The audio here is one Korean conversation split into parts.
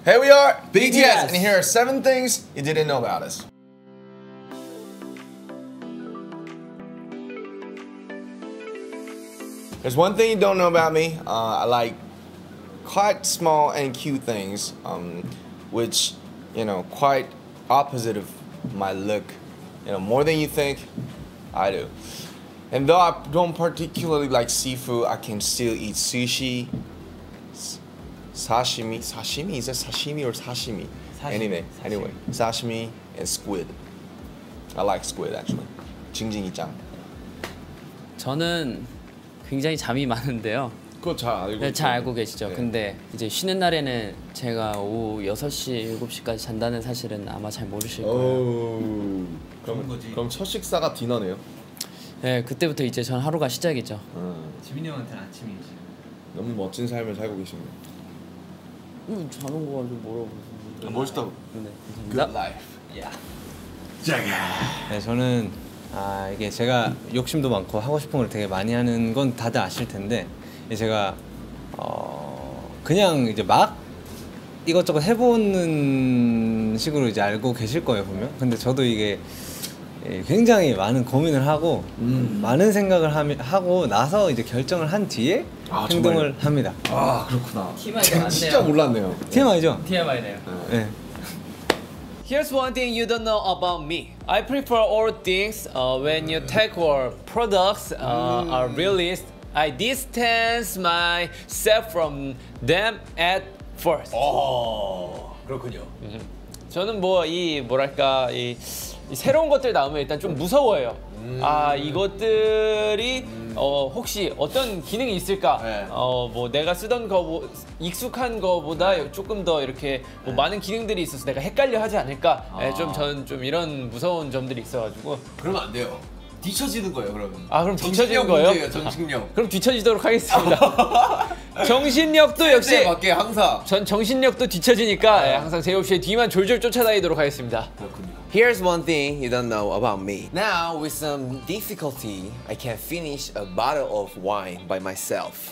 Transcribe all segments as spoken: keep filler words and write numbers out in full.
Here we are, B T S, and here are seven things you didn't know about us. There's one thing you don't know about me. Uh, I like quite small and cute things, um, which, you know, quite opposite of my look. You know, more than you think, I do. And though I don't particularly like seafood, I can still eat sushi, sashimi. Sashimi? Is that sashimi or sashimi? Sashimi. Anyway, sashimi. anyway, sashimi and squid. I like squid actually. 징징이짱. 저는 굉장히 잠이 많은데요. 그거 잘 알고 네, 잘 알고 계시죠. 네. 근데 이제 쉬는 날에는 제가 오후 여섯 시, 일곱 시까지 잔다는 사실은 아마 잘 모르실 거예요. 그럼, 그럼 첫 식사가 디너네요? 네, 그때부터 이제 전 하루가 시작이죠. 음. 지민이 형한테는 아침이지. 너무 멋진 삶을 살고 계십니다. 음, 자는 거 가지고 뭐라고 아, 멋있다고. 네, Good life. Yeah. 네, 저는 아 이게 제가 욕심도 많고 하고 싶은 걸 되게 많이 하는 건 다들 아실 텐데 제가 어 그냥 이제 막 이것저것 해보는 식으로 이제 알고 계실 거예요 분명. 근데 저도 이게 굉장히 많은 고민을 하고 음. 많은 생각을 하미, 하고 나서 이제 결정을 한 뒤에 아, 행동을 정말? 합니다. 아 그렇구나. 티엠아이가 많네요. 진짜 몰랐네요. 티엠아이죠? 티엠아이네요. 네. Here's one thing you don't know about me. I prefer all things uh, when you take or products uh, mm. are released. I distance myself from them at first. 어 그렇군요. 음. 저는 뭐 이 뭐랄까 이, 이 새로운 것들 나오면 일단 좀 무서워해요. 음. 아 이것들이 음. 어 혹시 어떤 기능이 있을까? 네. 어 뭐 내가 쓰던 거 뭐 익숙한 거보다 네. 조금 더 이렇게 뭐 네. 많은 기능들이 있어서 내가 헷갈려 하지 않을까? 아. 네, 좀 저는 좀 이런 무서운 점들이 있어가지고. 그러면 안 돼요. 뒤처지는 거예요, 그러면. 아, 그럼 뒤처지는 거예요? 문제예요, 정신력. 아, 그럼 뒤처지도록 하겠습니다. 정신력도 역시 맞게 항상. 전 정신력도 뒤처지니까 네. 항상 제이홉 씨의 뒤만 졸졸 쫓아다니도록 하겠습니다. 그렇군요. Here's one thing you don't know about me. Now, with some difficulty, I can finish a bottle of wine by myself.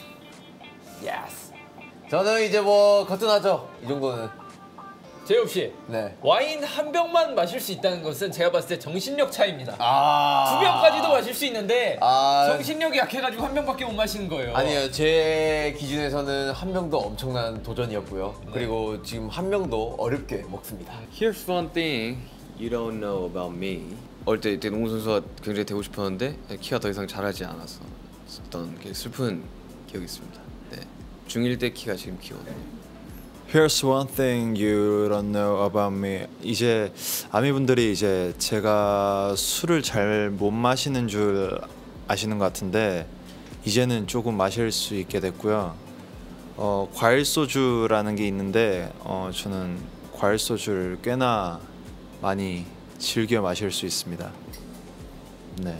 Yes. 저는 이제 뭐 거뜬하죠. 이 정도는. 제이홉 씨, 네. 와인 한 병만 마실 수 있다는 것은 제가 봤을 때 정신력 차이입니다. 아 두 병까지도 마실 수 있는데 아 정신력이 약해가지고 한 병밖에 못 마시는 거예요. 아니요, 제 기준에서는 한 병도 엄청난 도전이었고요. 네. 그리고 지금 한 병도 어렵게 먹습니다. Here's one thing you don't know about me. 어릴 때, 때 농구 선수가 굉장히 되고 싶었는데 키가 더 이상 자라지 않아서 어떤 슬픈 기억이 있습니다. 네. 중일 때 키가 지금 키거든요. Here's one thing you don't know about me. 이제 아미분들이 이제 제가 술을 잘 못 마시는 줄 아시는 것 같은데 이제는 조금 마실 수 있게 됐고요. 어, 과일 소주라는 게 있는데 어, 저는 과일 소주를 꽤나 많이 즐겨 마실 수 있습니다. 네.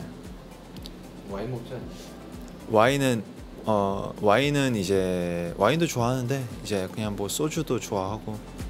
와인 먹지 않나요? 와인은 어 와인은 이제 와인도 좋아하는데 이제 그냥 뭐 소주도 좋아하고